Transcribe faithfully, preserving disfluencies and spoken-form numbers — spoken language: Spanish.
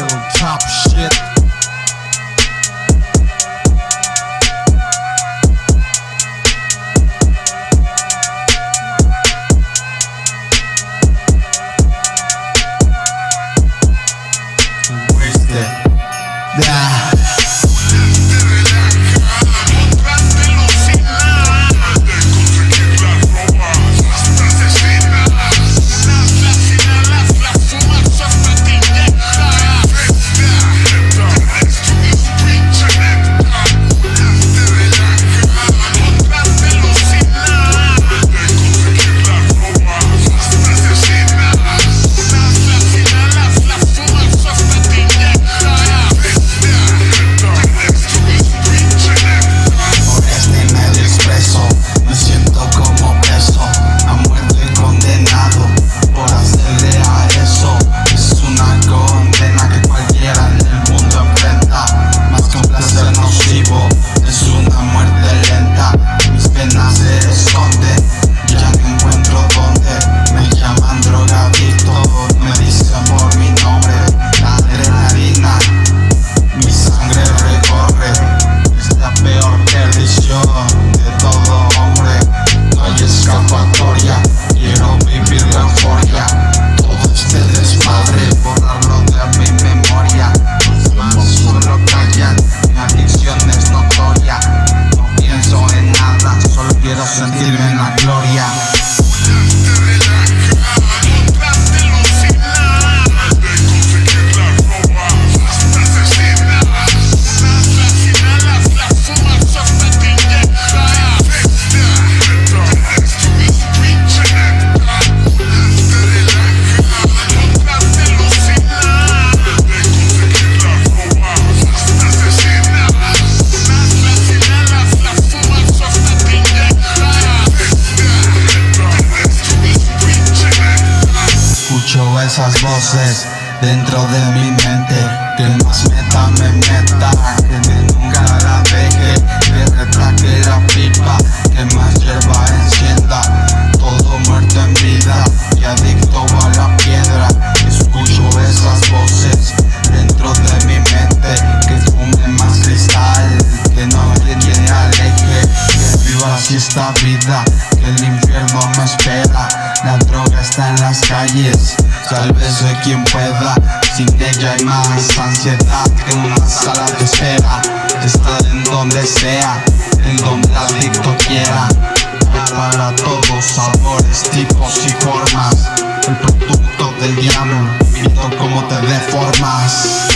top shit. Wasted. Yeah. Sentirme en la gloria. Escucho esas voces dentro de mi mente, que más meta me meta, que nunca la deje, que retraque la pipa, que más hierba encienda, todo muerto en vida y adicto a la piedra. Escucho esas voces dentro de mi mente, que fume más cristal, que no me aleje, que viva así esta vida, que el infierno me espera. La droga está en las calles, sálvese quien pueda. Sin ella hay más ansiedad que una sala de espera. Está en donde sea, en donde el adicto quiera. Hay para todos sabores, tipos y formas. El producto del diablo, visto cómo te deformas.